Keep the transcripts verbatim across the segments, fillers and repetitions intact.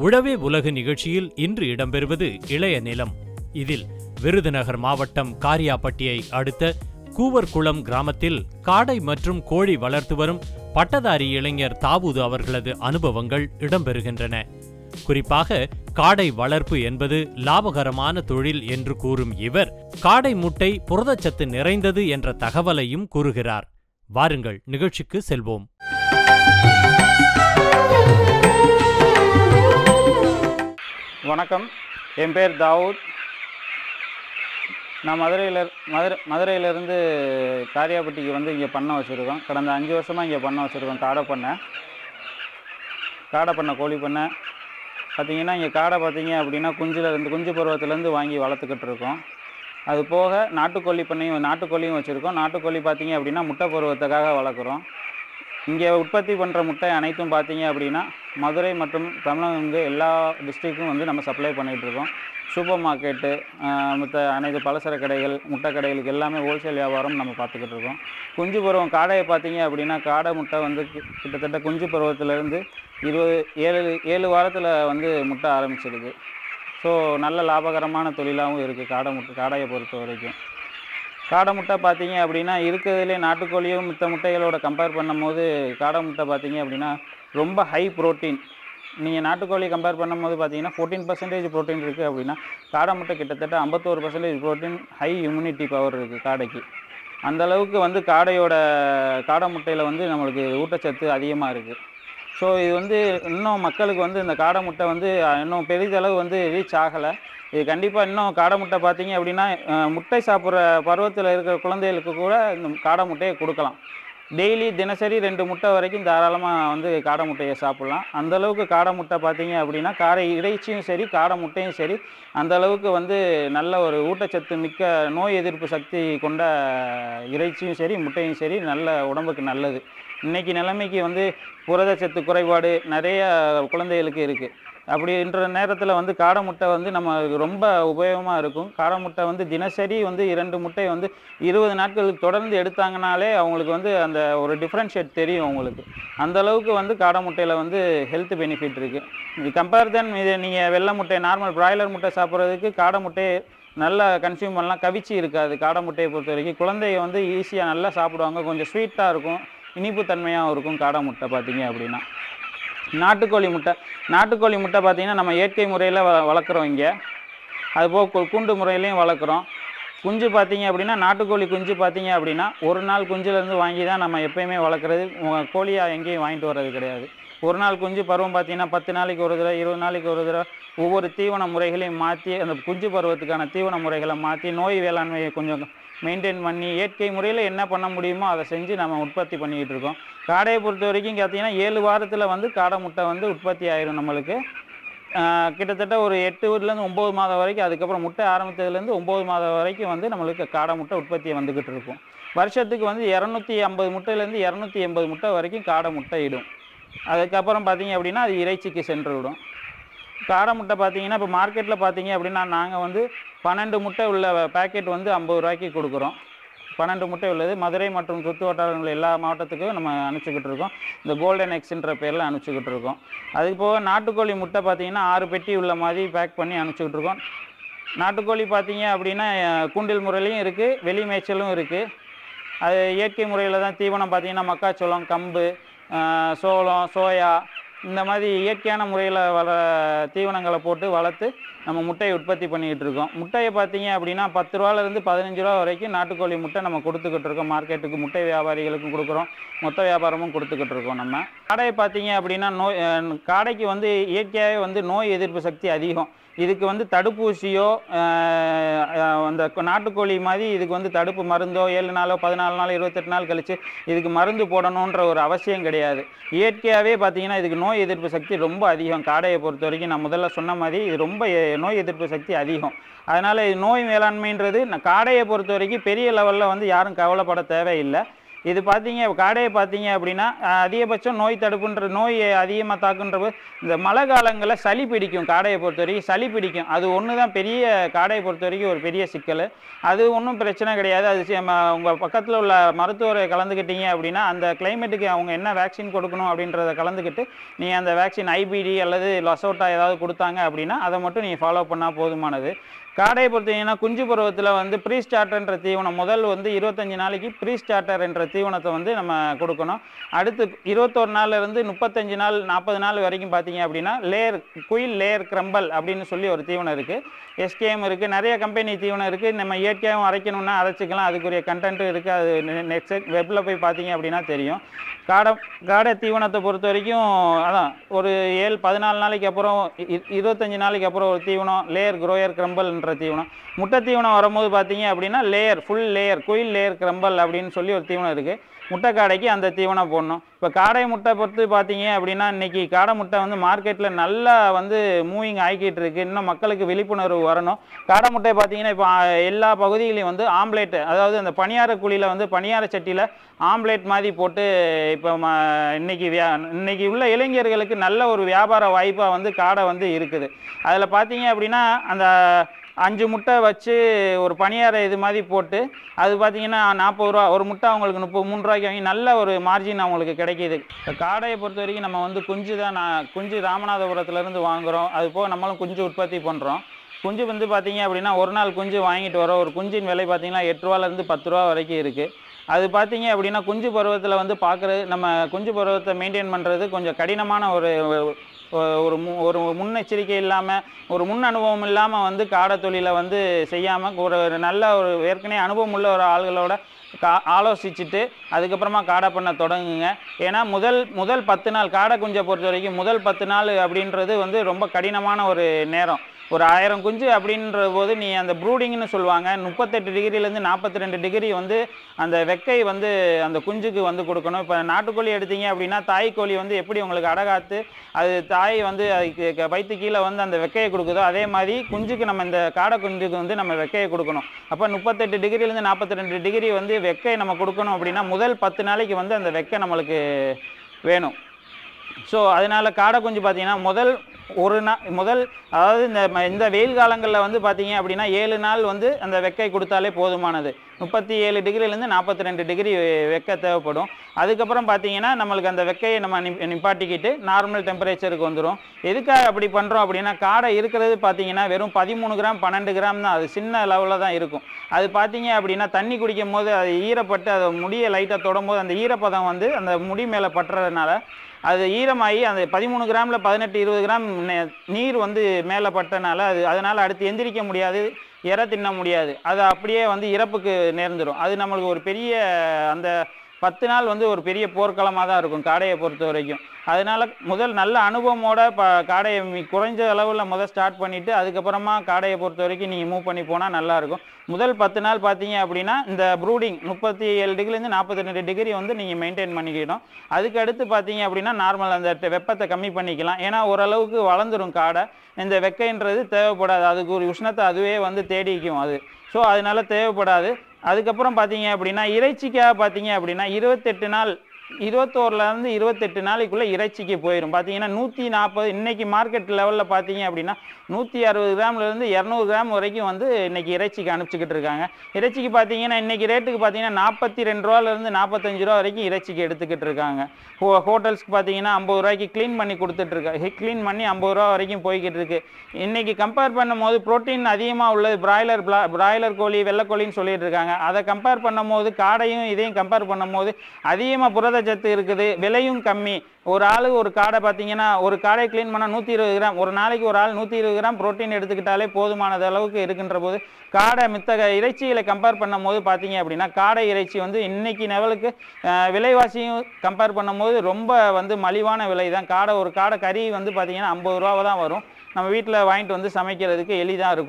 உழவே உலகு நிகழ்ச்சியில் இன்று இடம்பெறுவது இளைய நிலம். இதில் விருதுநகர் மாவட்டம் காரியாபட்டியை அடுத்த கூவர்குளம் கிராமத்தில் காடை மற்றும் கோழி வளர்த்து வரும் பட்டதாரி இளைஞர் தாவூது அவர்களது அனுபவங்கள் இடம்பெறுகின்றன. குறிப்பாக காடை வளர்ப்பு என்பது லாபகரமான தொழில் என்று கூறும் இவர் காடை முட்டை புரதச்சத்து நிறைந்தது என்ற தகவலையும் கூறுகிறார். வாருங்கள் நிகழ்ச்சிக்கு செல்வோம். வணக்கம், என் பேர் தாவூத். நான் மதுரையில் மதுரை மதுரையிலேருந்து காரியாபட்டிக்கு வந்து இங்கே பண்ணை வச்சுருக்கோம். கடந்த அஞ்சு வருஷமாக இங்கே பண்ணை வச்சுருக்கோம். காடை பண்ணை காடை பண்ணை கோழி பண்ணை பார்த்திங்கன்னா, இங்கே காடை பார்த்திங்க அப்படின்னா குஞ்சுலேருந்து குஞ்சு பருவத்துலேருந்து வாங்கி வளர்த்துக்கிட்டு இருக்கோம். அது போக நாட்டுக்கோழி பண்ணையும் நாட்டுக்கோழியும் வச்சுருக்கோம். நாட்டுக்கோழி பார்த்திங்க அப்படின்னா முட்டை பருவத்துக்காக வளர்க்குறோம். இங்கே உற்பத்தி பண்ணுற முட்டை அனைத்தும் பார்த்திங்க அப்படின்னா மதுரை மற்றும் தமிழகம் இங்கே எல்லா டிஸ்ட்ரிக்டும் வந்து நம்ம சப்ளை பண்ணிகிட்ருக்கோம். சூப்பர் மார்க்கெட்டு, மற்ற அனைத்து பலசர கடைகள், முட்டை கடைகளுக்கு எல்லாமே ஹோல்சேல் வியாபாரம் நம்ம பார்த்துக்கிட்டு இருக்கோம். குஞ்சு பருவம் காடையை பார்த்திங்க அப்படின்னா காடை முட்டை வந்து கிட்டத்தட்ட குஞ்சு பருவத்திலேருந்து இருபது ஏழு ஏழு வாரத்தில் வந்து முட்டை ஆரம்பிச்சிடுது. ஸோ நல்ல லாபகரமான தொழிலாகவும் இருக்குது காடை முட்டை காடையை பொறுத்த வரைக்கும். காடை முட்டை பார்த்திங்க அப்படின்னா இருக்கிறதுலே நாட்டுக்கோழியும் மித்த முட்டைகளோட கம்பேர் பண்ணும் போது காடை முட்டை பார்த்திங்க அப்படின்னா ரொம்ப ஹை ப்ரோட்டீன். நீங்கள் நாட்டுக்கோழி கம்பேர் பண்ணும் போது பார்த்தீங்கன்னா ஃபோர்டீன் பர்சன்டேஜ் ப்ரோட்டீன் இருக்குது அப்படின்னா காடை முட்டை கிட்டத்தட்ட ஐம்பத்தோரு percentage protein, high immunity power இருக்குது காடைக்கு. அந்தளவுக்கு வந்து காடையோட காடை முட்டையில் வந்து நம்மளுக்கு ஊட்டச்சத்து அதிகமாக இருக்குது. ஸோ இது வந்து இன்னும் மக்களுக்கு வந்து இந்த காடை முட்டை வந்து இன்னும் பெரிதளவு வந்து ரீச் ஆகலை. இது கண்டிப்பாக இன்னும் காடை முட்டை பார்த்திங்க அப்படின்னா முட்டை சாப்பிட்ற பருவத்தில் இருக்கிற குழந்தைகளுக்கு கூட இந்த காடை முட்டையை கொடுக்கலாம். டெய்லி தினசரி ரெண்டு முட்டை வரைக்கும் தாராளமாக வந்து காடை முட்டையை சாப்பிட்லாம். அந்தளவுக்கு காடை முட்டை பார்த்திங்க அப்படின்னா காடை இறைச்சியும் சரி காடை முட்டையும் சரி அந்தளவுக்கு வந்து நல்ல ஒரு ஊட்டச்சத்து மிக்க நோய் எதிர்ப்பு சக்தி கொண்ட இறைச்சியும் சரி முட்டையும் சரி நல்ல உடம்புக்கு நல்லது. இன்றைக்கி நிலைமைக்கு வந்து புரதச்சத்து குறைபாடு நிறைய குழந்தைகளுக்கு இருக்குது. அப்படின்ற நேரத்தில் வந்து காடை முட்டை வந்து நம்ம ரொம்ப உபயோகமாக இருக்கும். காடை முட்டை வந்து தினசரி வந்து இரண்டு முட்டை வந்து இருபது நாட்களுக்கு தொடர்ந்து எடுத்தாங்கனாலே அவங்களுக்கு வந்து அந்த ஒரு டிஃப்ரென்ஷியேட் தெரியும் அவங்களுக்கு. அந்தளவுக்கு வந்து காடை முட்டையில் வந்து ஹெல்த் பெனிஃபிட் இருக்குது. இது கம்பேர் தென் இது நீங்கள் வெள்ளை முட்டை நார்மல் பிராய்லர் முட்டை சாப்பிட்றதுக்கு காடை முட்டையை நல்லா கன்சியூம் பண்ணலாம். கவிச்சி இருக்காது காடை முட்டையை பொறுத்த வரைக்கும். குழந்தைய வந்து ஈஸியாக நல்லா சாப்பிடுவாங்க. கொஞ்சம் ஸ்வீட்டாக இருக்கும், இனிப்பு தன்மையாகவும் இருக்கும் காடை முட்டை பார்த்திங்க அப்படின்னா. நாட்டுக்கோழி முட்டை நாட்டுக்கோழி முட்டை பார்த்திங்கன்னா நம்ம இயற்கை முறையில் வ வளர்க்குறோம் இங்கே. அதுபோக கூண்டு முறையிலையும் வளர்க்குறோம். குஞ்சு பார்த்திங்க அப்படின்னா நாட்டுக்கோழி குஞ்சு பார்த்திங்க அப்படின்னா ஒரு நாள் குஞ்சுலேருந்து வாங்கி தான் நம்ம எப்போயுமே வளர்க்குறது. கோழியாக எங்கேயும் வாங்கிட்டு வர்றது கிடையாது. ஒரு நாள் குஞ்சு பருவம் பார்த்திங்கன்னா பத்து நாளைக்கு ஒரு தடவை, இருபது நாளைக்கு ஒரு தடவை ஒவ்வொரு தீவன முறைகளையும் மாற்றி அந்த குஞ்சு பருவத்துக்கான தீவன முறைகளை மாற்றி நோய் வேளாண்மையை கொஞ்சம் மெயின்டைன் பண்ணி இயற்கை முறையில் என்ன பண்ண முடியுமோ அதை செஞ்சு நம்ம உற்பத்தி பண்ணிக்கிட்டு இருக்கோம். காடையை பொறுத்த வரைக்கும் பார்த்திங்கன்னா ஏழு வாரத்தில் வந்து காடை முட்டை வந்து உற்பத்தி ஆயிரும் நம்மளுக்கு. கிட்டத்தட்ட ஒரு எட்டு ஊர்லேருந்து ஒம்பது மாதம் வரைக்கும், அதுக்கப்புறம் முட்டை ஆரம்பித்ததுலேருந்து ஒம்பது மாதம் வரைக்கும் வந்து நம்மளுக்கு காடை முட்டை உற்பத்தியை வந்துக்கிட்டு இருக்கும். வருஷத்துக்கு வந்து இரநூத்தி ஐம்பது முட்டையிலேருந்து இரநூத்தி எண்பது முட்டை வரைக்கும் காடை முட்டை இடும். அதுக்கப்புறம் பார்த்திங்க அப்படின்னா அது இறைச்சிக்கு சென்று விடும். காடை முட்டை பார்த்திங்கன்னா இப்போ மார்க்கெட்டில் பார்த்திங்க அப்படின்னா நாங்கள் வந்து பன்னெண்டு முட்டை உள்ள பேக்கெட் வந்து ஐம்பது ரூபாய்க்கு கொடுக்குறோம். பன்னெண்டு முட்டை உள்ளது மதுரை மற்றும் சுற்று வட்டாரங்கள் எல்லா மாவட்டத்துக்கும் நம்ம அனுப்பிச்சிக்கிட்டு இருக்கோம். இந்த கோல்டன் எக்ஸ்ன்ற பேரில் அனுப்பிச்சிக்கிட்டு இருக்கோம். அதுக்கு போக நாட்டுக்கோழி முட்டை பார்த்திங்கன்னா ஆறு பெட்டி உள்ள மாதிரி பேக் பண்ணி அனுப்பிச்சிக்கிட்டு இருக்கோம். நாட்டுக்கோழி பார்த்திங்க அப்படின்னா கூண்டில் முறையிலையும் இருக்குது, வெளி மேய்ச்சலும் இருக்குது. அது இயற்கை முறையில் தான் தீவனம் பார்த்திங்கன்னா மக்காச்சோளம், கம்பு, சோளம், சோயா இந்த மாதிரி இயற்கையான முறையில் வள தீவனங்களை போட்டு வளர்த்து நம்ம முட்டையை உற்பத்தி பண்ணிக்கிட்டு இருக்கோம். முட்டையை பார்த்திங்க அப்படின்னா பத்து ரூபாலேருந்து பதினஞ்சு ரூபா வரைக்கும் நாட்டுக்கோழி முட்டை நம்ம கொடுத்துக்கிட்டு இருக்கோம். மார்க்கெட்டுக்கு முட்டை வியாபாரிகளுக்கும் கொடுக்குறோம், மொத்த வியாபாரமும் கொடுத்துக்கிட்டு இருக்கோம். நம்ம காடையை பார்த்திங்க அப்படின்னா நோய் காடைக்கு வந்து இயற்கையாகவே வந்து நோய் எதிர்ப்பு சக்தி அதிகம். இதுக்கு வந்து தடுப்பூசியோ அந்த நாட்டுக்கோழி மாதிரி இதுக்கு வந்து தடுப்பு மருந்தோ ஏழு நாளோ பதினாலு நாள் இருபத்தெட்டு நாள் கழித்து இதுக்கு மருந்து போடணுன்ற ஒரு அவசியம் கிடையாது. இயற்கையாகவே பார்த்திங்கன்னா இதுக்கு நோய் எதிர்ப்பு சக்தி ரொம்ப அதிகம். காடையை பொறுத்த வரைக்கும் நான் முதல்ல சொன்ன மாதிரி இது ரொம்ப நோய் எதிர்ப்பு சக்தி அதிகம். அதனால் இது நோய் மேலாண்மைன்றது காடையை பொறுத்த வரைக்கும் பெரிய லெவலில் வந்து யாரும் கவலைப்பட தேவையில்லை. இது பார்த்தீங்க காடையை பார்த்தீங்க அப்படின்னா அதிகபட்சம் நோய் தடுப்புன்ற நோய் அதிகமாக தாக்குன்ற இந்த மழை காலங்களில் சளி பிடிக்கும். காடையை பொறுத்த வரைக்கும் சளி பிடிக்கும். அது ஒன்று தான் பெரிய காடையை பொறுத்த வரைக்கும் ஒரு பெரிய சிக்கல். அது ஒன்றும் பிரச்சனை கிடையாது. அது உங்கள் பக்கத்தில் உள்ள மருத்துவரை கலந்துக்கிட்டீங்க அப்படின்னா அந்த கிளைமேட்டுக்கு அவங்க என்ன வேக்சின் கொடுக்கணும் அப்படின்றத கலந்துக்கிட்டு நீங்கள் அந்த வேக்சின் ஐபிடி அல்லது லசோட்டா ஏதாவது கொடுத்தாங்க அப்படின்னா அதை மட்டும் நீங்கள் ஃபாலோ பண்ணால் போதுமானது. காடையை பொறுத்தீங்கன்னா குஞ்சு பருவத்தில் வந்து ப்ரீ ஸ்டார்டர்ன்ற தீவனம் முதல் வந்து இருபத்தஞ்சி நாளைக்கு ப்ரீ ஸ்டார்டர் என்ற தீவனத்தை வந்து நம்ம கொடுக்கணும். அடுத்து இருபத்தொரு நாள்லேருந்து முப்பத்தஞ்சு நாள் நாற்பது நாள் வரைக்கும் பார்த்தீங்க அப்படின்னா லேயர் குயில் லேயர் கிரம்பல் அப்படின்னு சொல்லி ஒரு தீவனம் இருக்குது. எஸ்கேஎம் இருக்குது, நிறைய கம்பெனி தீவனம் இருக்குது. நம்ம இயற்கையாகவும் அரைக்கணும்னா அரைச்சிக்கலாம். அதுக்குரிய கண்டென்ட்டும் இருக்குது. அது நெக்ஸ்ட் வெப்பில் போய் பார்த்தீங்க அப்படின்னா தெரியும். காடை காடை தீவனத்தை பொறுத்த வரைக்கும் அதான் ஒரு ஏழு பதினாலு நாளைக்கு அப்புறம் இருபத்தஞ்சி நாளைக்கு அப்புறம் ஒரு தீவனம் லேயர் குரோயர் கிரம்பல்ன்ற தீவனம். முட்டை தீவனம் வரும்போது பார்த்தீங்க அப்படின்னா layer full layer quail layer crumble அப்படின்னு சொல்லி ஒரு தீவனம் இருக்குது. முட்டை காடைக்கு அந்த தீவனம் போடணும். இப்போ காடை முட்டை பொறுத்து பார்த்தீங்க அப்படின்னா இன்றைக்கி காடை முட்டை வந்து மார்க்கெட்டில் நல்லா வந்து மூவிங் ஆகிக்கிட்டு இருக்குது. இன்னும் மக்களுக்கு விழிப்புணர்வு வரணும். காடை முட்டை பார்த்தீங்கன்னா இப்போ எல்லா பகுதிகளையும் வந்து ஆம்லேட்டு, அதாவது அந்த பணியார குழியில் வந்து பணியார சட்டியில் ஆம்லேட் மாதிரி போட்டு இப்போ ம இன்றைக்கி வியா இன்றைக்கி உள்ள இளைஞர்களுக்கு நல்ல ஒரு வியாபார வாய்ப்பாக வந்து காடை வந்து இருக்குது. அதில் பார்த்தீங்க அப்படின்னா அந்த அஞ்சு முட்டை வச்சு ஒரு பணியார இது மாதிரி போட்டு அது பார்த்தீங்கன்னா நாற்பது ரூபா ஒரு முட்டை அவங்களுக்கு முப்பது மூணு ரூபாய்க்கு வாங்கி நல்ல ஒரு மார்ஜின் அவங்களுக்கு கிடைக்கிது. இப்போ காடையை பொறுத்த வரைக்கும் நம்ம வந்து குஞ்சு தான் நான் குஞ்சு ராமநாதபுரத்துலேருந்து வாங்குகிறோம். அது போக நம்மளும் குஞ்சு உற்பத்தி பண்ணுறோம். குஞ்சு வந்து பார்த்தீங்க அப்படின்னா ஒரு நாள் குஞ்சு வாங்கிட்டு வரோம். ஒரு குஞ்சின் விலை பார்த்தீங்கன்னா எட்டு ரூபாலேருந்து பத்து ரூபா வரைக்கும் இருக்குது. அது பார்த்தீங்க அப்படின்னா குஞ்சு பருவத்தில் வந்து பார்க்குறது நம்ம குஞ்சு பருவத்தை மெயின்டைன் பண்ணுறது கொஞ்சம் கடினமான ஒரு ஒரு மு ஒரு முன்னெச்சரிக்கை இல்லாமல் ஒரு முன் அனுபவம் இல்லாமல் வந்து காடை தொழிலை வந்து செய்யாமல் ஒரு நல்ல ஒரு ஏற்கனவே அனுபவம் உள்ள ஒரு ஆள்களோட கா ஆலோசிச்சுட்டு அதுக்கப்புறமா காடை பண்ண தொடங்குங்க. ஏன்னா முதல் முதல் பத்து நாள் காடை குஞ்சை பொறுத்த வரைக்கும் முதல் பத்து நாள் அப்படின்றது வந்து ரொம்ப கடினமான ஒரு நேரம். ஒரு ஆயிரம் குஞ்சு அப்படின்ற போது நீ அந்த ப்ரூடிங்னு சொல்லுவாங்க முப்பத்தெட்டு டிகிரிலேருந்து நாற்பத்தி ரெண்டு டிகிரி வந்து அந்த வெக்கை வந்து அந்த குஞ்சுக்கு வந்து கொடுக்கணும். இப்போ நாட்டுக்கோழி எடுத்தீங்க அப்படின்னா தாய்க்கோழி வந்து எப்படி உங்களுக்கு அடகாத்து அது தாய் வந்து அதுக்கு வயிற்று கீழே வந்து அந்த வெக்கையை கொடுக்குதோ அதே மாதிரி குஞ்சுக்கு நம்ம இந்த காடை குஞ்சுக்கு வந்து நம்ம வெக்கையை கொடுக்கணும். அப்போ முப்பத்தெட்டு டிகிரிலேருந்து நாற்பத்தி ரெண்டு டிகிரி வந்து வெக்கை நம்ம கொடுக்கணும் அப்படின்னா முதல் பத்து நாளைக்கு வந்து அந்த வெக்கை நம்மளுக்கு வேணும். ஸோ அதனால் காடை குஞ்சு பார்த்தீங்கன்னா முதல் ஒரு நாள் முதல் அதாவது இந்த இந்த வெயில் காலங்களில் வந்து பார்த்தீங்க அப்படின்னா ஏழு நாள் வந்து அந்த வெக்கை கொடுத்தாலே போதுமானது. முப்பத்தி ஏழு டிகிரிலேருந்து நாற்பத்தி ரெண்டு டிகிரி வெக்கை தேவைப்படும். அதுக்கப்புறம் பார்த்தீங்கன்னா நம்மளுக்கு அந்த வெக்கையை நம்ம நி நிப்பாட்டிக்கிட்டு நார்மல் டெம்பரேச்சருக்கு வந்துடும். எதுக்காக அப்படி பண்ணுறோம் அப்படின்னா காடை இருக்கிறது பார்த்தீங்கன்னா வெறும் பதிமூணு கிராம் பன்னெண்டு கிராம் தான். அது சின்ன லெவலில் தான் இருக்கும். அது பார்த்தீங்க அப்படின்னா தண்ணி குடிக்கும் போது அது ஈரப்பட்டு அதை முடியை லைட்டாக தொடும்போது அந்த ஈரப்பதம் வந்து அந்த முடி மேலே பட்டுறதுனால அது ஈரமாகி அந்த பதிமூணு கிராமில் பதினெட்டு இருபது கிராம் நீர் வந்து மேலே பட்டனால அது அதனால் அடுத்து எந்திரிக்க முடியாது, இற தின்ன முடியாது. அது அப்படியே வந்து இறப்புக்கு நேர்ந்துடும். அது நம்மளுக்கு ஒரு பெரிய அந்த பத்து நாள் வந்து ஒரு பெரிய போர்க்களமாக தான் இருக்கும் காடையை பொறுத்த வரைக்கும். அதனால் முதல் நல்ல அனுபவமோட ப காடையை குறைஞ்ச அளவில் முதல் ஸ்டார்ட் பண்ணிவிட்டு அதுக்கப்புறமா காடையை பொறுத்த வரைக்கும் நீங்கள் மூவ் பண்ணி போனால் நல்லாயிருக்கும். முதல் பத்து நாள் பார்த்தீங்க அப்படின்னா இந்த ப்ரூடிங் முப்பத்தி ஏழு டிகிரிலேருந்து நாற்பத்தி ரெண்டு டிகிரி வந்து நீங்கள் மெயின்டைன் பண்ணிக்கிட்டோம். அதுக்கு அடுத்து பார்த்தீங்க அப்படின்னா நார்மல் அந்த வெப்பத்தை கம்மி பண்ணிக்கலாம். ஏன்னா ஓரளவுக்கு வளர்ந்துடும் காடை. இந்த வெக்கைன்றது தேவைப்படாது. அதுக்கு ஒரு உஷ்ணத்தை அதுவே வந்து தேடிக்கும் அது. ஸோ அதனால் தேவைப்படாது. அதுக்கப்புறம் பார்த்தீங்க அப்படின்னா இறைச்சிக்காக பார்த்தீங்க அப்படின்னா இருபத்தெட்டு நாள் இருபத்தோருலேருந்து இருபத்தெட்டு நாளைக்குள்ளே இறைச்சிக்கு போயிடும். பார்த்தீங்கன்னா நூற்றி நாற்பது இன்றைக்கி மார்க்கெட் லெவலில் பார்த்தீங்க அப்படின்னா நூற்றி அறுபது கிராம்லேருந்து இரநூறு கிராம் வரைக்கும் வந்து இன்றைக்கி இறைச்சிக்கு அனுப்பிச்சிக்கிட்டு இருக்காங்க. இறைச்சிக்கு பார்த்தீங்கன்னா இன்றைக்கி ரேட்டுக்கு பார்த்தீங்கன்னா நாற்பத்தி ரெண்டு ரூபாலேருந்து நாற்பத்தஞ்சு ரூபா வரைக்கும் இறைச்சிக்கு எடுத்துக்கிட்டு இருக்காங்க. ஹோ ஹோட்டல்ஸ்க்கு பார்த்தீங்கன்னா ஐம்பது ரூபாய்க்கு க்ளீன் பண்ணி கொடுத்துட்ருக்காங்க. க்ளீன் பண்ணி ஐம்பது ரூபா வரைக்கும் போய்கிட்டு இருக்குது. இன்றைக்கி கம்பேர் பண்ணும் போது ப்ரோட்டீன் அதிகமாக உள்ளது பிராய்லர் பிளா பிராய்லர் கோழி வெள்ளைக்கோழின்னு சொல்லிட்டு இருக்காங்க. அதை கம்பேர் பண்ணும் போது காடையும் இதையும் கம்பேர் பண்ணும் போது அதிகமாக புரத சத்து இருக்குது, விலையும் கம்மி. ஒரு ஆளு ஒரு காடை பார்த்தீங்கன்னா ஒரு காடை க்ளீன் பண்ணால் நூற்றி இருபது கிராம் ஒரு நாளைக்கு ஒரு ஆள் நூற்றி இருபது கிராம் ப்ரோட்டீன் எடுத்துக்கிட்டாலே போதுமானது அளவுக்கு இருக்கின்ற போது காடை மித்த இறைச்சிகளை கம்பேர் பண்ணும் போது பார்த்தீங்க அப்படின்னா காடை இறைச்சி வந்து இன்னைக்கு லெவலுக்கு விலைவாசியும் கம்பேர் பண்ணும் போது ரொம்ப வந்து மலிவான விலை தான். காடை ஒரு காடை கறி வந்து பார்த்தீங்கன்னா ஐம்பது ரூபா தான் வரும். நம்ம வீட்டில் வாங்கிட்டு வந்து சமைக்கிறதுக்கு எளிதாக இருக்கும்.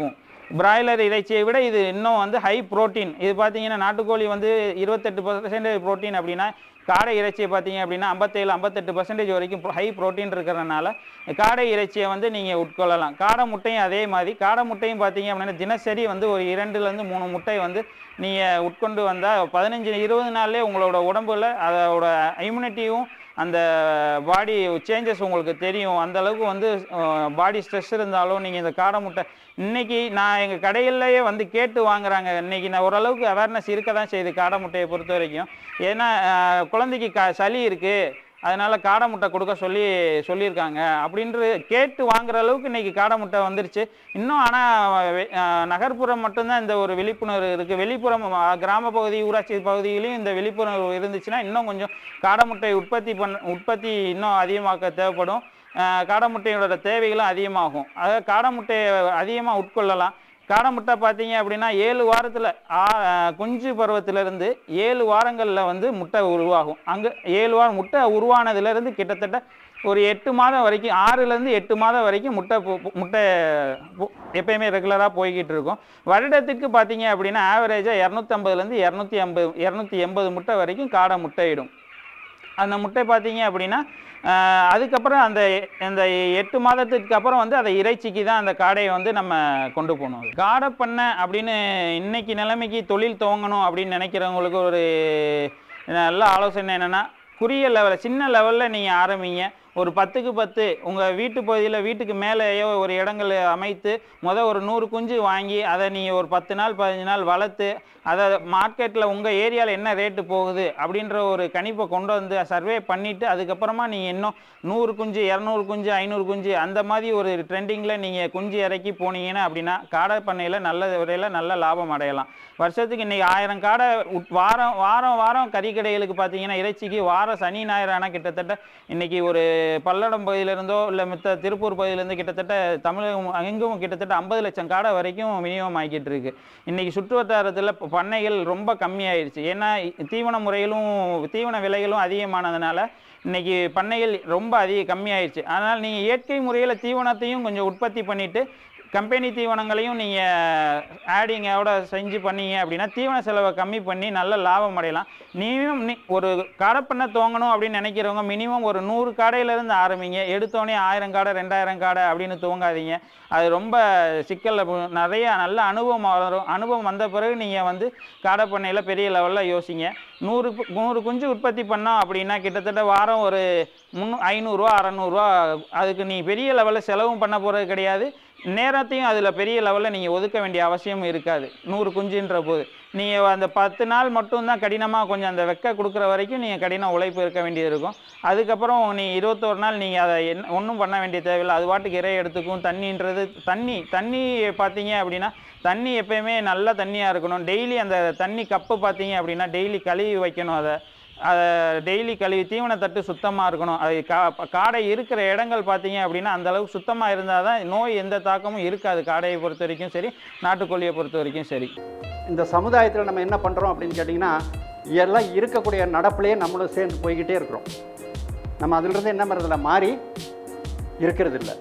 பிராய்லர் இறைச்சியை விட இது இன்னும் வந்து ஹை ப்ரோட்டீன். இது பார்த்தீங்கன்னா நாட்டுக்கோழி வந்து இருபத்தெட்டு பர்சன்டேஜ் ப்ரோட்டீன் அப்படின்னா காடை இறைச்சியை பார்த்தீங்க அப்படின்னா ஐம்பத்தேழு ஐம்பத்தெட்டு பர்சன்டேஜ் வரைக்கும் ஹை ப்ரோட்டீன் இருக்கிறதுனால காடை இறைச்சியை வந்து நீங்கள் உட்கொள்ளலாம். காடை முட்டையும் அதே மாதிரி. காடை முட்டையும் பார்த்தீங்க அப்படின்னா தினசரி வந்து ஒரு இரண்டுலேருந்து மூணு முட்டை வந்து நீங்கள் உட்கொண்டு வந்தால் பதினஞ்சு இருபது நாள்லேயே உங்களோட உடம்புல அதோட இம்யூனிட்டியும் அந்த பாடி சேஞ்சஸ் உங்களுக்கு தெரியும். அந்தளவுக்கு வந்து பாடி ஸ்ட்ரெஸ் இருந்தாலும் நீங்கள் இந்த காடை முட்டை இன்றைக்கி நான் எங்கள் கடையிலேயே வந்து கேட்டு வாங்குறாங்க. இன்றைக்கி நான் ஓரளவுக்கு அவேர்னஸ் இருக்க தான் செய்யுது காடை முட்டையை பொறுத்த வரைக்கும். ஏன்னா குழந்தைக்கு க சளி இருக்குது, அதனால் காடை முட்டை கொடுக்க சொல்லி சொல்லியிருக்காங்க அப்படின்றது கேட்டு வாங்குற அளவுக்கு இன்றைக்கி காடை முட்டை வந்துருச்சு. இன்னும் ஆனால் நகர்ப்புறம் மட்டும்தான் இந்த ஒரு விழிப்புணர்வு இருக்குது. வெளிப்புறம் கிராம பகுதி ஊராட்சி பகுதியிலையும் இந்த விழிப்புணர்வு இருந்துச்சுன்னா இன்னும் கொஞ்சம் காடை முட்டை உற்பத்தி பண்ண உற்பத்தி இன்னும் அதிகமாக்க தேவைப்படும். காடை முட்டையோட தேவைகளும் அதிகமாகும். அதாவது காடை முட்டையை அதிகமாக உட்கொள்ளலாம். காடை முட்டை பார்த்தீங்க அப்படின்னா ஏழு வாரத்தில் குஞ்சு பருவத்திலேருந்து ஏழு வாரங்களில் வந்து முட்டை உருவாகும். அங்கே ஏழு வாரம் முட்டை உருவானதுலேருந்து கிட்டத்தட்ட ஒரு எட்டு மாதம் வரைக்கும் ஆறுலேருந்து எட்டு மாதம் வரைக்கும் முட்டை முட்டை எப்பயுமே ரெகுலராக போய்கிட்டு இருக்கும். வருடத்துக்கு பார்த்தீங்க அப்படின்னா ஆவரேஜாக இரநூத்தம்பதுலேருந்து இரநூத்தி ஐம்பது இரநூத்தி எண்பது முட்டை வரைக்கும் காடை முட்டையிடும். அந்த முட்டை பார்த்தீங்க அப்படின்னா அதுக்கப்புறம் அந்த அந்த எட்டு மாதத்துக்கு அப்புறம் வந்து அதை இறைச்சிக்கு தான் அந்த காடையை வந்து நம்ம கொண்டு போகணும். காடை பண்ணை அப்படின்னு இன்னைக்கு நிலைமைக்கு தொழில் துவங்கணும் அப்படின்னு நினைக்கிறவங்களுக்கு ஒரு நல்ல ஆலோசனை என்னென்னா, குறுகிய லெவலில் சின்ன லெவலில் நீங்கள் ஆரம்பிங்க. ஒரு பத்துக்கு பத்து உங்கள் வீட்டு பகுதியில் வீட்டுக்கு மேலேயோ ஒரு இடங்கள் அமைத்து மொதல் ஒரு நூறு குஞ்சு வாங்கி அதை நீங்கள் ஒரு பத்து நாள் பதினஞ்சு நாள் வளர்த்து அதை மார்க்கெட்டில் உங்கள் ஏரியாவில் என்ன ரேட்டு போகுது அப்படின்ற ஒரு கணிப்பை கொண்டு வந்து சர்வே பண்ணிவிட்டு அதுக்கப்புறமா நீங்கள் இன்னும் நூறு குஞ்சு இரநூறு குஞ்சு ஐநூறு குஞ்சு அந்த மாதிரி ஒரு ட்ரெண்டிங்கில் நீங்கள் குஞ்சு இறக்கி போனீங்கன்னா அப்படின்னா காடை பண்ணையில் நல்ல விலையில் நல்ல லாபம் அடையலாம். வருஷத்துக்கு இன்றைக்கி ஆயிரம் காடை வாரம் வாரம் வாரம் கறிக்கடைகளுக்கு பார்த்தீங்கன்னா இறைச்சிக்கு வாரம் சனி ஞாயிறு ஆனால் கிட்டத்தட்ட இன்றைக்கி ஒரு பல்லடம் பகுதியிலிருந்தோ இல்லை மித்த திருப்பூர் பகுதியிலேருந்து கிட்டத்தட்ட தமிழகம் எங்கும் கிட்டத்தட்ட ஐம்பது லட்சம் காடை வரைக்கும் மினிமம் ஆகிட்டு இருக்கு. இன்றைக்கி சுற்று வட்டாரத்தில் பண்ணைகள் ரொம்ப கம்மியாயிடுச்சு. ஏன்னா தீவன முறைகளும் தீவன விலைகளும் அதிகமானதுனால இன்றைக்கி பண்ணைகள் ரொம்ப அதிக கம்மியாயிடுச்சு. அதனால் நீங்கள் இயற்கை முறையில் தீவனத்தையும் கொஞ்சம் உற்பத்தி பண்ணிவிட்டு கம்பெனி தீவனங்களையும் நீங்கள் ஆடிங்கோட செஞ்சு பண்ணீங்க அப்படின்னா தீவன செலவை கம்மி பண்ணி நல்ல லாபம் அடையலாம். மினிமம் நீ ஒரு காடை பண்ணை துவங்கணும் அப்படின்னு நினைக்கிறவங்க மினிமம் ஒரு நூறு காடையிலேருந்து ஆரம்பிங்க. எடுத்தோடனே ஆயிரம் காடை ரெண்டாயிரம் காடை அப்படின்னு துவங்காதீங்க. அது ரொம்ப சிக்கல். நிறைய நல்ல அனுபவம் வரும். அனுபவம் வந்த பிறகு நீங்கள் வந்து காடை பண்ணையில் பெரிய லெவலில் யோசிங்க. நூறு நூறு குஞ்சு உற்பத்தி பண்ணோம் அப்படின்னா கிட்டத்தட்ட வாரம் ஒரு முன்னூ ஐநூறுரூவா அறநூறுவா அதுக்கு நீ பெரிய லெவலில் செலவும் பண்ண போகிறது கிடையாது. நேரத்தையும் அதில் பெரிய லெவலில் நீங்கள் ஒதுக்க வேண்டிய அவசியம் இருக்காது. நூறு குஞ்சுன்ற போது நீங்கள் அந்த பத்து நாள் மட்டும்தான் கடினமாக கொஞ்சம் அந்த வெக்க கொடுக்குற வரைக்கும் நீங்கள் கடின உழைப்பு இருக்க வேண்டியது இருக்கும். அதுக்கப்புறம் நீ இருபத்தோரு நாள் நீங்கள் அதை என்ன ஒன்றும் பண்ண வேண்டிய தேவையில்லை. அது பாட்டுக்கு இறை எடுத்துக்கும். தண்ணின்றது தண்ணி தண்ணி பார்த்தீங்க அப்படின்னா தண்ணி எப்பயுமே நல்ல தண்ணியாக இருக்கணும். டெய்லி அந்த தண்ணி கப்பு பார்த்தீங்க அப்படின்னா டெய்லி கழுவி வைக்கணும். அதை அதை டெய்லி கழுவி தீவனத்தட்டு சுத்தமாக இருக்கணும். அது கா காடை இருக்கிற இடங்கள் பார்த்தீங்க அப்படின்னா அந்தளவுக்கு சுத்தமாக இருந்தால் தான் நோய் எந்த தாக்கமும் இருக்காது. காடையை பொறுத்த வரைக்கும் சரி, நாட்டுக்கோழியை பொறுத்த வரைக்கும் சரி. இந்த சமுதாயத்தில் நம்ம என்ன பண்ணுறோம் அப்படின்னு கேட்டிங்கன்னா எல்லாம் இருக்கக்கூடிய நடப்புலேயே நம்மளும் சேர்ந்து போய்கிட்டே இருக்கிறோம். நம்ம அதிலிருந்து என்ன பண்ணுறதில்ல மாறி இருக்கிறது இல்லை.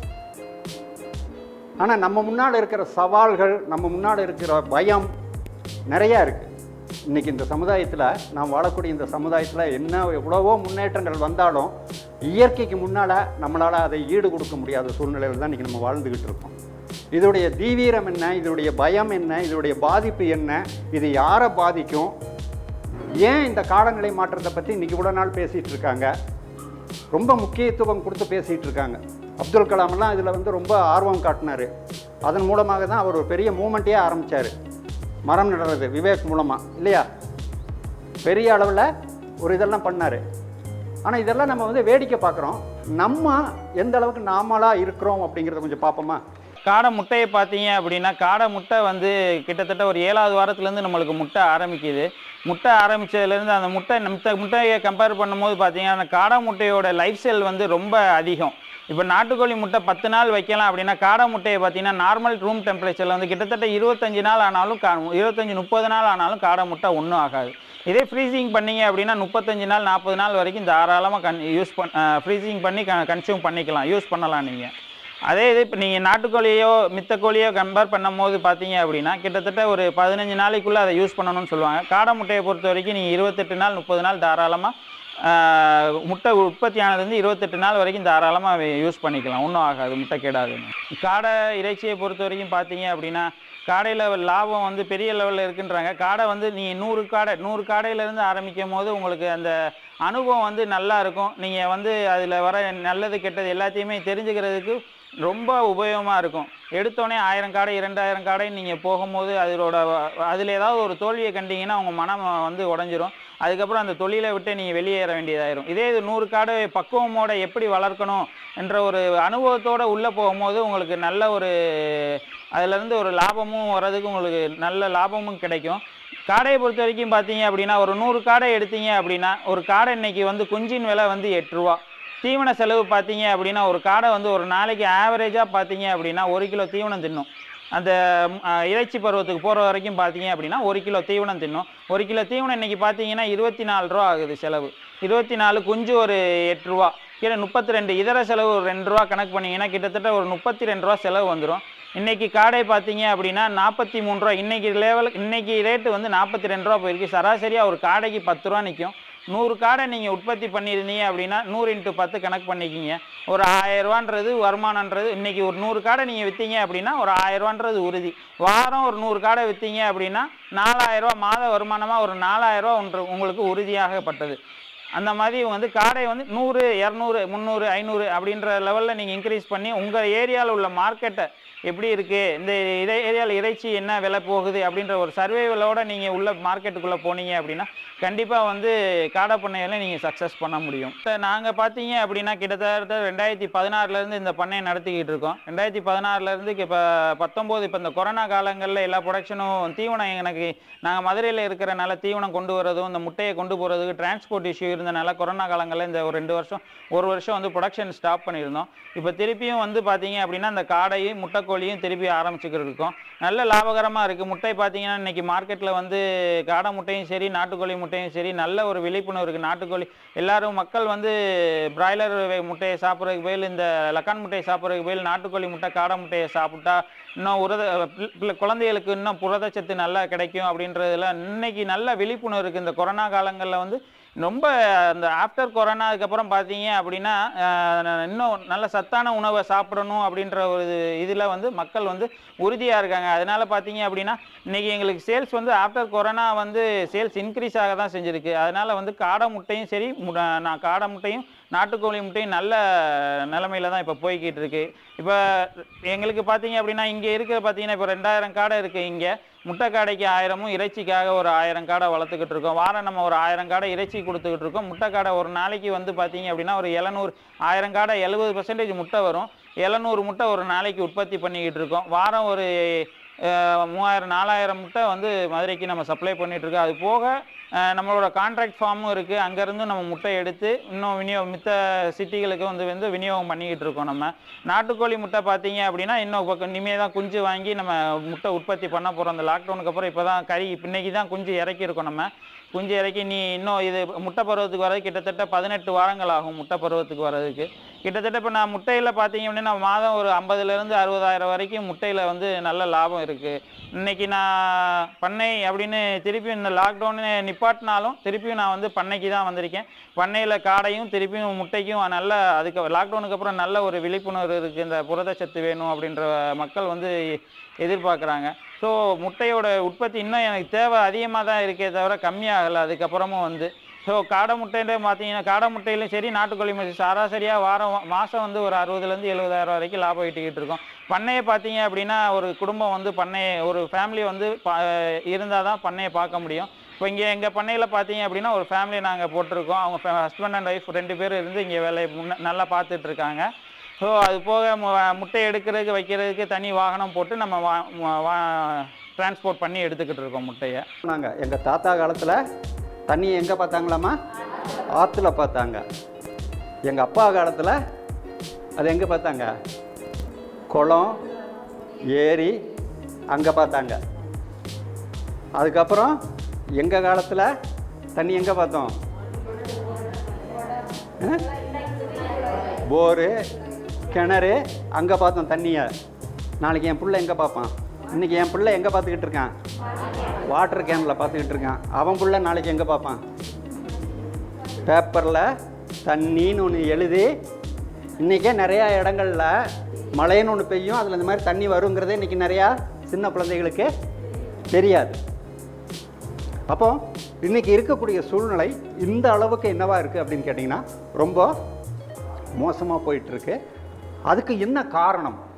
ஆனால் நம்ம முன்னால் இருக்கிற சவால்கள், நம்ம முன்னால் இருக்கிற பயம் நிறையா இருக்குது. இன்றைக்கி இந்த சமுதாயத்தில் நாம் வாழக்கூடிய இந்த சமுதாயத்தில் என்ன எவ்வளவோ முன்னேற்றங்கள் வந்தாலும் இயற்கைக்கு முன்னால் நம்மளால் அதை ஈடு கொடுக்க முடியாத சூழ்நிலையில் தான் இன்றைக்கி நம்ம வாழ்ந்துக்கிட்டு இருக்கோம். இதோடைய தீவிரம் என்ன, இதோடைய பயம் என்ன, இதோடைய பாதிப்பு என்ன, இது யாரை பாதிக்கும், ஏன் இந்த காலநிலை மாற்றத்தை பற்றி இன்றைக்கி இவ்வளோ நாள் பேசிகிட்டு இருக்காங்க, ரொம்ப முக்கியத்துவம் கொடுத்து பேசிகிட்டு இருக்காங்க. அப்துல் கலாம்லாம் இதில் வந்து ரொம்ப ஆர்வம் காட்டினார். அதன் மூலமாக தான் அவர் ஒரு பெரிய மூமெண்ட்டே ஆரம்பித்தார். மரம் நடுறது விவேக் மூலமாக இல்லையா, பெரிய அளவில் ஒரு இதெல்லாம் பண்ணார். ஆனால் இதெல்லாம் நம்ம வந்து வேடிக்கை பார்க்குறோம். நம்ம எந்த அளவுக்கு நாமளாக இருக்கிறோம் அப்படிங்கிறத கொஞ்சம் பார்ப்போமா. காடை முட்டையை பார்த்தீங்க அப்படின்னா காடை முட்டை வந்து கிட்டத்தட்ட ஒரு ஏழாவது வாரத்துலேருந்து நம்மளுக்கு முட்டை ஆரம்பிக்குது. முட்டை ஆரம்பித்ததுலேருந்து அந்த முட்டை மித்த முட்டையை கம்பேர் பண்ணும்போது பார்த்தீங்கன்னா அந்த காடை முட்டையோட லைஃப் ஸ்டைல் வந்து ரொம்ப அதிகம். இப்போ நாட்டுக்கோழி முட்டை பத்து நாள் வைக்கலாம் அப்படின்னா காடை முட்டையை பார்த்தீங்கன்னா நார்மல் ரூம் டெம்பரேச்சரில் வந்து கிட்டத்தட்ட இருபத்தஞ்சி நாள் ஆனாலும் கா இருபத்தஞ்சி முப்பது நாள் ஆனாலும் காடை முட்டை ஒன்றும் ஆகாது. இதே ஃப்ரீசிங் பண்ணிங்க அப்படின்னா முப்பத்தஞ்சு நாள் நாற்பது நாள் வரைக்கும் தாராளமாக கன் யூஸ் பண் ஃப்ரீசிங் பண்ணி க கன்சியூம் பண்ணிக்கலாம், யூஸ் பண்ணலாம் நீங்கள். அதே இது இப்போ நீங்கள் நாட்டுக்கோழியோ மித்த கோழியோ கம்பேர் பண்ணும்போது பார்த்தீங்க அப்படின்னா கிட்டத்தட்ட ஒரு பதினஞ்சு நாளைக்குள்ளே அதை யூஸ் பண்ணணும்னு சொல்லுவாங்க. காடை முட்டையை பொறுத்த வரைக்கும் நீங்கள் இருபத்தெட்டு நாள் முப்பது நாள் தாராளமாக முட்டை உற்பத்தி ஆனது வந்து இருபத்தெட்டு நாள் வரைக்கும் தாராளமாக யூஸ் பண்ணிக்கலாம், ஒன்றும் ஆகாது, முட்டை கெடாதுன்னு. காடை இறைச்சியை பொறுத்த வரைக்கும் பார்த்தீங்க அப்படின்னா காடையில் லாபம் வந்து பெரிய லெவலில் இருக்குன்றாங்க. காடை வந்து நீங்கள் நூறு காடை நூறு காடையிலேருந்து ஆரம்பிக்கும் போது உங்களுக்கு அந்த அனுபவம் வந்து நல்லா இருக்கும். நீங்கள் வந்து அதில் வர நல்லது கெட்டது எல்லாத்தையுமே தெரிஞ்சுக்கிறதுக்கு ரொம்ப உபயோகமாக இருக்கும். எடுத்தோடனே ஆயிரம் காடை இரண்டாயிரம் காடைன்னு நீங்கள் போகும்போது அதோட அதில் ஏதாவது ஒரு தோல்வியை கண்டிங்கன்னா உங்கள் மனம் வந்து உடஞ்சிரும். அதுக்கப்புறம் அந்த தொழிலை விட்டு நீங்கள் வெளியேற வேண்டியதாயிரும். இதே இது நூறு காடை பக்குவமோட எப்படி வளர்க்கணும் என்ற ஒரு அனுபவத்தோடு உள்ளே போகும்போது உங்களுக்கு நல்ல ஒரு அதிலேருந்து ஒரு லாபமும் வர்றதுக்கு உங்களுக்கு நல்ல லாபமும் கிடைக்கும். காடையை பொறுத்த வரைக்கும் பார்த்தீங்க அப்படின்னா ஒரு நூறு காடை எடுத்தீங்க அப்படின்னா ஒரு காடை இன்றைக்கி வந்து குஞ்சின் விலை வந்து எட்டு ரூபா. தீவன செலவு பார்த்தீங்க அப்படின்னா ஒரு காடை வந்து ஒரு நாளைக்கு ஆவரேஜாக பார்த்தீங்க அப்படின்னா ஒரு கிலோ தீவனம் தின்னும். அந்த இறைச்சி பருவத்துக்கு போகிற வரைக்கும் பார்த்தீங்க அப்படின்னா ஒரு கிலோ தீவனம் தின்னும். ஒரு கிலோ தீவனம் இன்றைக்கி பார்த்தீங்கன்னா இருபத்தி நாலு ரூபா ஆகுது செலவு. இருபத்தி நாலு குஞ்சு ஒரு எட்டு ரூபா, கீழே முப்பத்தி ரெண்டு இதர செலவு ஒரு ரெண்டு ரூபா கணக்கு பண்ணிங்கன்னா கிட்டத்தட்ட ஒரு முப்பத்தி ரெண்டு ரூபா செலவு வந்துடும். இன்றைக்கி காடை பார்த்தீங்க அப்படின்னா நாற்பத்தி மூணு ரூபா இன்றைக்கி லெவல் இன்றைக்கி ரேட்டு வந்து நாற்பத்தி ரெண்டு ரூபா போயிருக்கு. சராசரியாக ஒரு காடைக்கு பத்து ரூபா நிற்கும். நூறு காடை நீங்கள் உற்பத்தி பண்ணியிருந்தீங்க அப்படின்னா நூறு இன்ட்டு பத்து கணக்கு பண்ணிக்கிங்க. ஒரு ஆயிரரூவான்றது வருமானன்றது இன்றைக்கி ஒரு நூறு காடை நீங்கள் விற்றீங்க அப்படின்னா ஒரு ஆயிரரூவான்றது உறுதி. வாரம் ஒரு நூறு காடை விற்றீங்க அப்படின்னா நாலாயிரரூவா மாத வருமானமாக ஒரு நாலாயிரரூவா ஒன்று உங்களுக்கு உறுதியாகப்பட்டது. அந்த மாதிரி வந்து காடை வந்து நூறு இரநூறு முந்நூறு ஐநூறு அப்படின்ற லெவலில் நீங்கள் இன்க்ரீஸ் பண்ணி உங்கள் ஏரியாவில் உள்ள மார்க்கெட்டை எப்படி இருக்குது, இந்த இறை ஏரியாவில் இறைச்சி என்ன விலை போகுது அப்படின்ற ஒரு சர்வேவலோடு நீங்கள் உள்ள மார்க்கெட்டுக்குள்ளே போனீங்க அப்படின்னா கண்டிப்பாக வந்து காடை பண்ணையில் நீங்கள் சக்ஸஸ் பண்ண முடியும். இப்போ நாங்கள் பார்த்தீங்க அப்படின்னா கிட்டத்தட்ட ரெண்டாயிரத்தி பதினாறுலேருந்து இந்த பண்ணையை நடத்திக்கிட்டு இருக்கோம். ரெண்டாயிரத்தி பதினாறுலேருந்து இப்போ பத்தொம்போது இப்போ இந்த கொரோனா காலங்களில் எல்லா ப்ரொடக்ஷனும் தீவனம் எனக்கு நாங்கள் மதுரையில் இருக்கிறனால தீவனம் கொண்டு வரதும் இந்த முட்டையை கொண்டு போகிறதுக்கு டிரான்ஸ்போர்ட் இஷ்யூ இருந்தனால கொரோனா காலங்களில் இந்த ஒரு ரெண்டு வருஷம் ஒரு வருஷம் வந்து ப்ரொடக்ஷன் ஸ்டாப் பண்ணியிருந்தோம். இப்போ திருப்பியும் வந்து பார்த்தீங்க அப்படின்னா இந்த காடையும் முட்டைக்கோழியும் திருப்பி ஆரம்பிச்சுக்கிட்டு இருக்கோம். நல்ல லாபகரமாக இருக்குது. முட்டை பார்த்தீங்கன்னா இன்றைக்கி மார்க்கெட்டில் வந்து காடை முட்டையும் சரி நாட்டுக்கோழி முட்டையும் சரி நல்ல ஒரு விழிப்புணர்வு இருக்குது. நாட்டுக்கோழி எல்லாரும் மக்கள் வந்து பிராய்லர் முட்டையை சாப்பிட்றதுக்கு பதில் இந்த லக்கான் முட்டையை சாப்பிட்றதுக்கு பதில் நாட்டுக்கோழி முட்டை காடை முட்டையை சாப்பிட்டா இன்னும் உரத குழந்தைகளுக்கு இன்னும் புரதச்சத்து நல்லா கிடைக்கும் அப்படின்றதுல இன்னைக்கு நல்ல விழிப்புணர்வு இருக்குது. இந்த கொரோனா காலங்களில் வந்து ரொம்ப அந்த ஆஃப்டர் கொரோனா அதுக்கப்புறம் பார்த்தீங்க அப்படின்னா இன்னும் நல்ல சத்தான உணவை சாப்பிடணும் அப்படின்ற ஒரு இதில் வந்து மக்கள் வந்து உறுதியாக இருக்காங்க. அதனால் பார்த்தீங்க அப்படின்னா இன்றைக்கி எங்களுக்கு சேல்ஸ் வந்து ஆஃப்டர் கொரோனா வந்து சேல்ஸ் இன்க்ரீஸ் ஆக தான் செஞ்சுருக்கு. அதனால் வந்து காடை முட்டையும் சரி நான் காடை முட்டையும் நாட்டுக்கோழி முட்டையும் நல்ல நிலமையில தான் இப்போ போய்கிட்டு இருக்கு. இப்போ எங்களுக்கு பார்த்தீங்க அப்படின்னா இங்கே இருக்கிற பார்த்தீங்கன்னா இப்போ ரெண்டாயிரம் காடை இருக்குது. இங்கே முட்டை காடைக்கு ஆயிரமும் இறைச்சிக்காக ஒரு ஆயிரம் காடை வளர்த்துக்கிட்டு இருக்கோம். வாரம் நம்ம ஒரு ஆயிரம் காடை இறைச்சி கொடுத்துக்கிட்டு இருக்கோம். முட்டை காடை ஒரு நாளைக்கு வந்து பார்த்தீங்க அப்படின்னா ஒரு எழுநூறு ஆயிரம் காடை எழுபது பர்சன்டேஜ் முட்டை வரும். எழுநூறு முட்டை ஒரு நாளைக்கு உற்பத்தி பண்ணிக்கிட்டு இருக்கோம். வாரம் ஒரு மூவாயிரம் நாலாயிரம் முட்டை வந்து மதுரைக்கு நம்ம சப்ளை பண்ணிகிட்ருக்கோம். அது போக நம்மளோட கான்ட்ராக்ட் ஃபார்மும் இருக்குது. அங்கேருந்து நம்ம முட்டை எடுத்து இன்னும் விநியோகம் மித்த சிட்டிகளுக்கு வந்து வந்து விநியோகம் பண்ணிக்கிட்டு இருக்கோம். நம்ம நாட்டுக்கோழி முட்டை பார்த்தீங்க அப்படின்னா இன்னும் இனிமேல் தான் குஞ்சு வாங்கி நம்ம முட்டை உற்பத்தி பண்ண போகிறோம். அந்த லாக்டவுனுக்கு அப்புறம் இப்போ தான் கறி இன்றைக்கி தான் குஞ்சு இறக்கியிருக்கோம். நம்ம குஞ்சு இறக்கி நீ இன்னும் இது முட்டை பருவத்துக்கு வரது கிட்டத்தட்ட பதினெட்டு வாரங்கள் ஆகும். முட்டை பருவத்துக்கு வர்றதுக்கு கிட்டத்தட்ட இப்போ நான் முட்டையில் பார்த்தீங்க அப்படின்னா மாதம் ஒரு ஐம்பதுலேருந்து அறுபதாயிரம் வரைக்கும் முட்டையில் வந்து நல்ல லாபம் இருக்குது. இன்றைக்கி நான் பண்ணை அப்படின்னு திருப்பியும் இந்த லாக்டவுனு நிப்பாட்டினாலும் திருப்பியும் நான் வந்து பண்ணைக்கு தான் வந்திருக்கேன். பண்ணையில் காடையும் திருப்பியும் முட்டைக்கும் நல்ல அதுக்கு லாக்டவுனுக்கு அப்புறம் நல்ல ஒரு விழிப்புணர்வு இருக்குது. இந்த புரதச்சத்து வேணும் அப்படின்ற மக்கள் வந்து எதிர்பார்க்குறாங்க. ஸோ முட்டையோட உற்பத்தி இன்னும் எனக்கு தேவை அதிகமாக தான் இருக்கே தவிர கம்மியாகலை. அதுக்கப்புறமும் வந்து ஸோ காடை முட்டையிலே பார்த்தீங்கன்னா காடை முட்டையிலும் சரி நாட்டுக்கோழி முட்டை சராசரியாக வாரம் மாதம் வந்து ஒரு அறுபதுலேருந்து எழுபதாயிரம் வரைக்கும் லாபம் ஈட்டிக்கிட்டு இருக்கோம். பண்ணையை பார்த்தீங்க அப்படின்னா ஒரு குடும்பம் வந்து பண்ணையை ஒரு ஃபேமிலி வந்து பா இருந்தால் தான் பண்ணையை பார்க்க முடியும். இப்போ இங்கே எங்கள் பண்ணையில் பார்த்தீங்க அப்படின்னா ஒரு ஃபேமிலி நாங்கள் போட்டிருக்கோம். அவங்க ஹஸ்பண்ட் அண்ட் ஒய்ஃப் ரெண்டு பேர் இருந்து இங்கே வேலையை முன்ன நல்லா பார்த்துட்ருக்காங்க. ஸோ அது போக முட்டை எடுக்கிறதுக்கு வைக்கிறதுக்கு தனி வாகனம் போட்டு நம்ம வா டிரான்ஸ்போர்ட் பண்ணி எடுத்துக்கிட்டு இருக்கோம் முட்டையை. நாங்கள் எங்கள் தாத்தா காலத்தில் தண்ணி எங்கே பார்த்தாங்களாம்மா? ஆற்றுல பார்த்தாங்க. எங்கள் அப்பா காலத்தில் அது எங்கே பார்த்தாங்க? குளம் ஏரி அங்கே பார்த்தாங்க. அதுக்கப்புறம் எங்கள் காலத்தில் தண்ணி எங்கே பார்த்தோம்? போரு கிணறு, அங்கே பார்த்தோம் தண்ணியை. நாளைக்கு என் பிள்ளை எங்கே பார்ப்பான்? இன்றைக்கி என் பிள்ளை எங்கே பார்த்துக்கிட்டு இருக்கான்? வாட்டர் கேனில் பார்த்துக்கிட்டு இருக்கான். அவன் பிள்ளை நாளைக்கு எங்கே பார்ப்பான்? பேப்பரில் தண்ணின்னு ஒன்று எழுதி, இன்றைக்கே நிறையா இடங்களில் மழைன்னு ஒன்று பெய்யும், அதில் இந்த மாதிரி தண்ணி வருங்கிறதே இன்றைக்கி நிறையா சின்ன குழந்தைகளுக்கு தெரியாது. அப்போ இன்றைக்கி இருக்கக்கூடிய சூழ்நிலை இந்த அளவுக்கு என்னவா இருக்குது அப்படின்னு கேட்டிங்கன்னா ரொம்ப மோசமாக போயிட்டுருக்கு. அதுக்கு என்ன காரணம்